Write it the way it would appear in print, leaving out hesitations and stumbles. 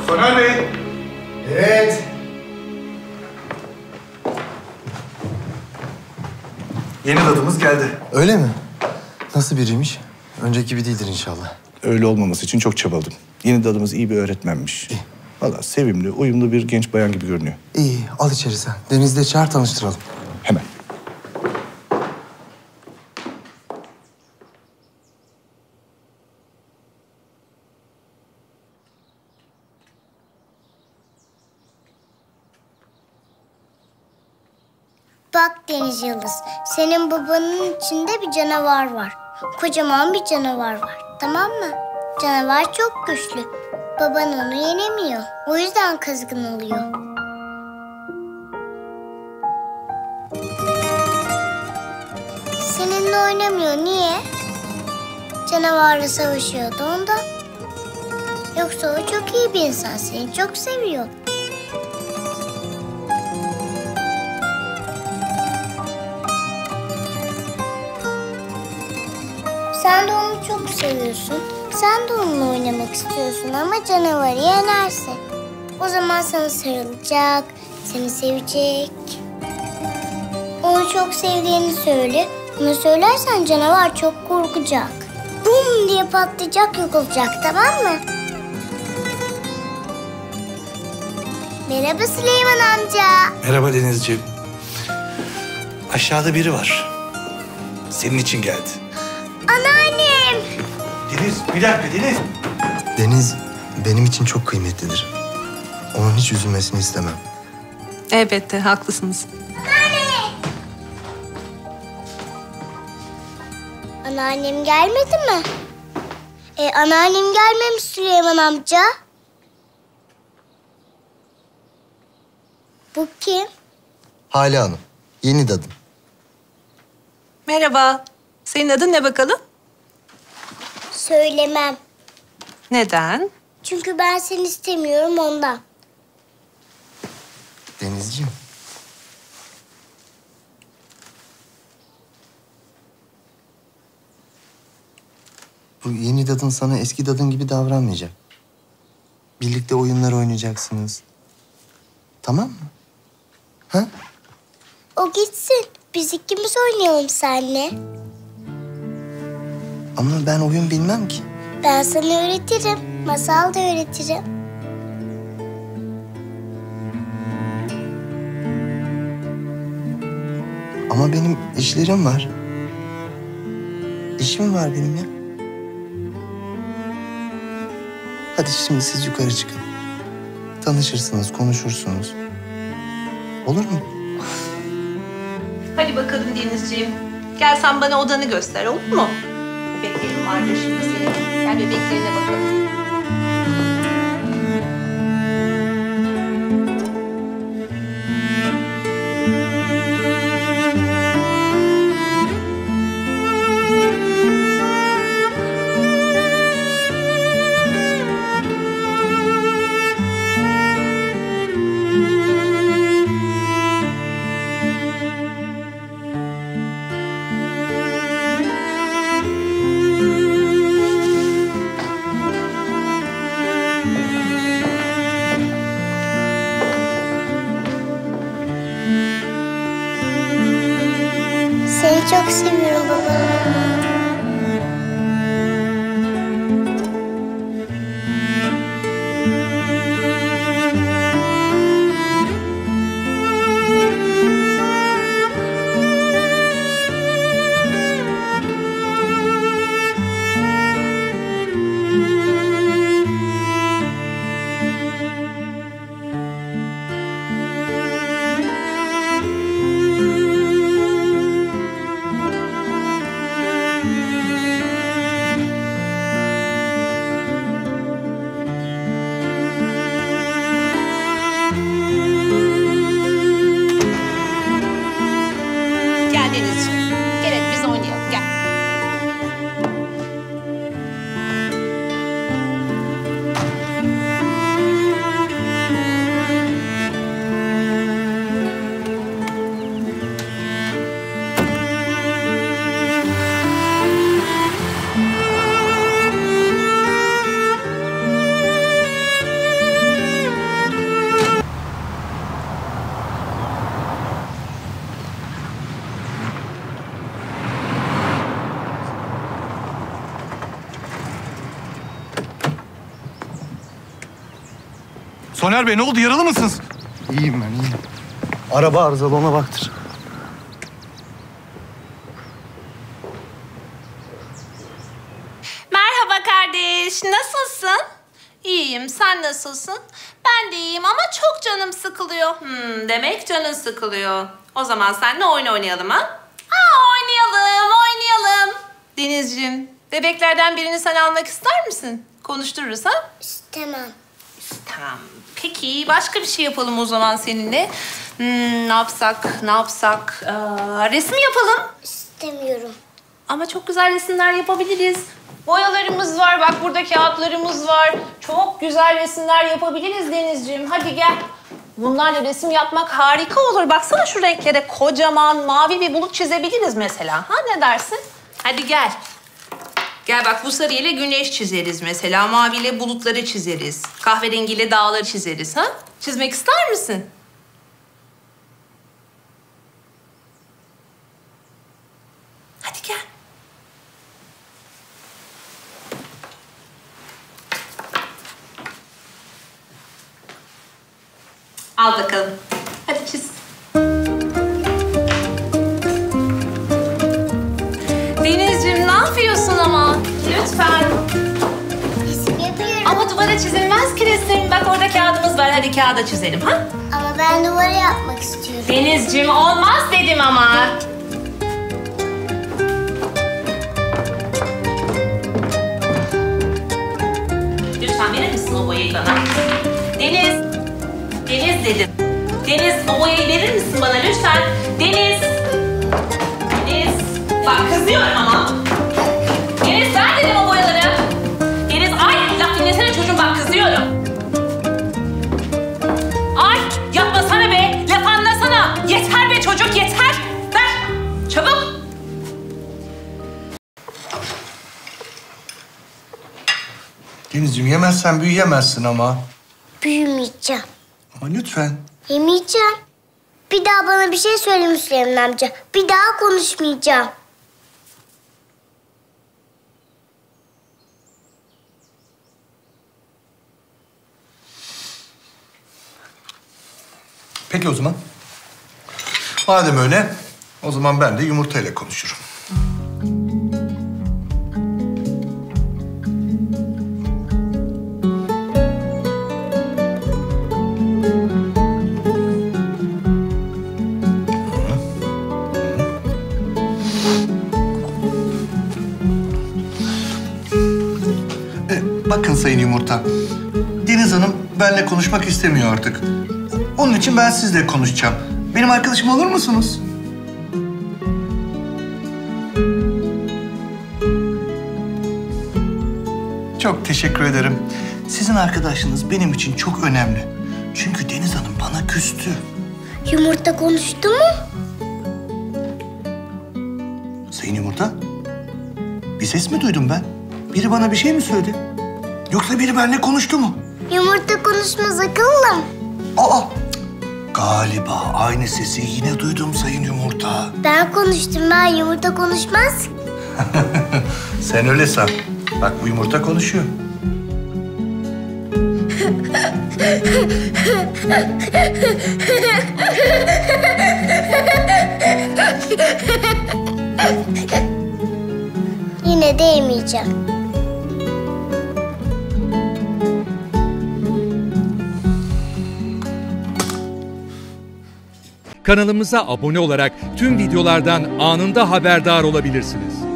Soner Bey. Evet. Yeni dadımız geldi. Öyle mi? Nasıl biriymiş? Önceki gibi değildir inşallah. Öyle olmaması için çok çabaladım. Yeni dadımız iyi bir öğretmenmiş. İyi. Vallahi sevimli, uyumlu bir genç bayan gibi görünüyor. İyi, al içeri sen. Deniz'le çağır, tanıştıralım. Hemen. Bak Deniz Yıldız, senin babanın içinde bir canavar var. Kocaman bir canavar var, tamam mı? Canavar çok güçlü. Baban onu yenemiyor. O yüzden kızgın oluyor. Seninle oynamıyor, niye? Canavarla savaşıyordu ondan. Yoksa o çok iyi bir insan, seni çok seviyor. Sen de onu çok seviyorsun. Sen de onunla oynamak istiyorsun ama canavarı yenersin. O zaman sana sarılacak, seni sevecek. Onu çok sevdiğini söyle. Ona söylersen canavar çok korkacak. Bum diye patlayacak, yok olacak, tamam mı? Merhaba Süleyman amca. Merhaba Denizciğim. Aşağıda biri var. Senin için geldi. Anneannem. Deniz, bir dakika Deniz. Deniz benim için çok kıymetlidir. Onun hiç üzülmesini istemem. Elbette, haklısınız. Anneannem gelmedi mi? Anneannem gelmemiş Süleyman amca. Bu kim? Hale Hanım, yeni dadım. Merhaba. Senin adın ne bakalım? Söylemem. Neden? Çünkü ben seni istemiyorum ondan. Denizciğim. Bu yeni dadın sana eski dadın gibi davranmayacak. Birlikte oyunlar oynayacaksınız. Tamam mı? Ha? O gitsin. Biz ikimiz oynayalım seninle. Ama ben oyun bilmem ki. Ben sana öğretirim. Masal da öğretirim. Ama benim işlerim var. İşim var benim ya. Hadi şimdi siz yukarı çıkın. Tanışırsınız, konuşursunuz. Olur mu? Hadi bakalım Denizciğim. Gel sen bana odanı göster, olur mu? Bebeklerim vardır şimdi senin. Gel bebeklerine bakalım. Seni çok seviyorum baba. Soner Bey ne oldu? Yaralı mısınız? İyiyim ben, iyiyim. Araba arızalı, ona baktır. Merhaba kardeş, nasılsın? İyiyim, sen nasılsın? Ben de iyiyim ama çok canım sıkılıyor. Demek canın sıkılıyor. O zaman seninle oyun oynayalım ha? Oynayalım. Denizciğim, bebeklerden birini sen almak ister misin? Konuştururuz ha? İstemem. Tamam. Peki, başka bir şey yapalım o zaman seninle. Ne yapsak? Resim yapalım. İstemiyorum. Ama çok güzel resimler yapabiliriz. Boyalarımız var, bak burada kağıtlarımız var. Çok güzel resimler yapabiliriz Denizciğim. Hadi gel. Bunlarla resim yapmak harika olur. Baksana şu renklere, kocaman mavi bir bulut çizebiliriz mesela. Ha, ne dersin? Hadi gel. Gel bak, bu sarıyla güneş çizeriz mesela. Maviyle bulutları çizeriz. Kahverengiyle dağları çizeriz ha? Çizmek ister misin? Hadi gel. Al bakalım. Hadi çiz. Denizciğim ne yapıyorsun ama? Lütfen. Resim yapıyorum. Ama duvara çizilmez ki resim. Bak orada kağıdımız var. Hadi kağıda çizelim ha? Ama ben duvara yapmak istiyorum. Denizciğim olmaz dedim ama. Lütfen verir misin o boyayı bana? Deniz dedim. Deniz, o boyayı verir misin bana lütfen? Deniz. Bak kızıyorum ama. Deniz ver dedim o boyaları. Deniz, ay laf dinlesene çocuğum, bak kızıyorum. Ay yapmasana be, laf anlasana. Yeter be çocuk, yeter. Ver, çabuk. Denizciğim yemezsen büyüyemezsin ama. Büyümeyeceğim. Ama lütfen. Yemeyeceğim. Bir daha bana bir şey söyle Müslüman amca. Bir daha konuşmayacağım. Peki o zaman. Madem öyle, o zaman ben de yumurtayla konuşurum. Bakın Sayın Yumurta, Deniz Hanım benimle konuşmak istemiyor artık. Onun için ben sizle konuşacağım. Benim arkadaşım olur musunuz? Çok teşekkür ederim. Sizin arkadaşlığınız benim için çok önemli. Çünkü Deniz Hanım bana küstü. Yumurta konuştu mu? Sayın Yumurta, bir ses mi duydum ben? Biri bana bir şey mi söyledi? Yoksa biri benimle konuştu mu? Yumurta konuşmaz akıllım. Aa! Galiba aynı sesi yine duydum Sayın Yumurta. Ben konuştum, ben yumurta konuşmaz. Sen öyle san. Bak bu yumurta konuşuyor. Yine de yemeyeceğim. Kanalımıza abone olarak tüm videolardan anında haberdar olabilirsiniz.